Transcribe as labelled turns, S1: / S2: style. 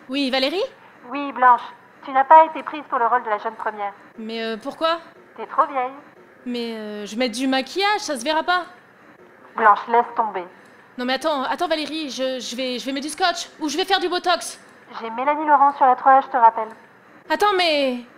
S1: Oui, Valérie?
S2: Oui, Blanche, tu n'as pas été prise pour le rôle de la jeune première.
S1: Mais pourquoi?
S2: T'es trop vieille.
S1: Mais je mets du maquillage, ça se verra pas.
S2: Blanche, laisse tomber.
S1: Non mais attends Valérie, je vais mettre du scotch, ou je vais faire du botox.
S2: J'ai Mélanie Laurent sur la 3, je te rappelle.
S1: Attends mais...